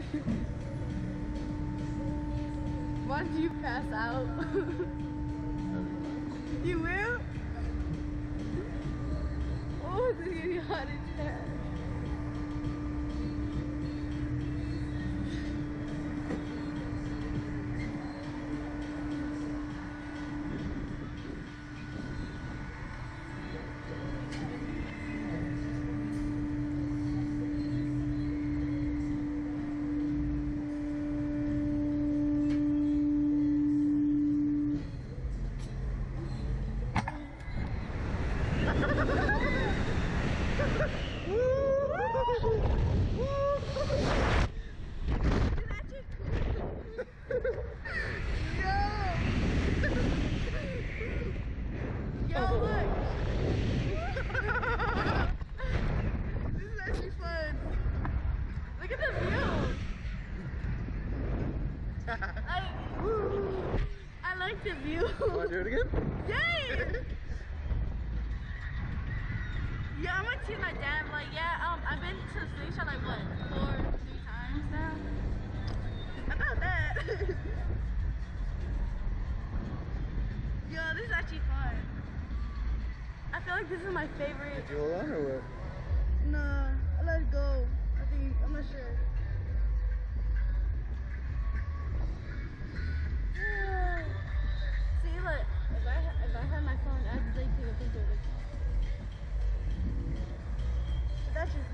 Once you pass out. You will? Oh, it's getting hot in there. I like the view. Want to do it again? Yay! Yeah, I'm gonna teach my dad. Like, yeah, I've been to the slingshot like what, 3 times now. About that. Yo, this is actually fun. I feel like this is my favorite. Did you hold on or what? Nah, I let it go. I think, I'm not sure. See, look, if I had my phone, I'd like take a picture of it. But that's just me.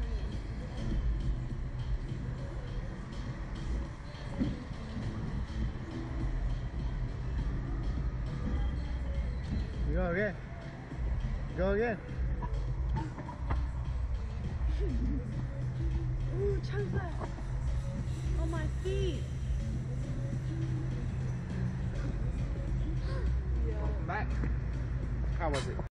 Go again. Go again. Ooh, chocolate on my feet. Welcome back. How was it?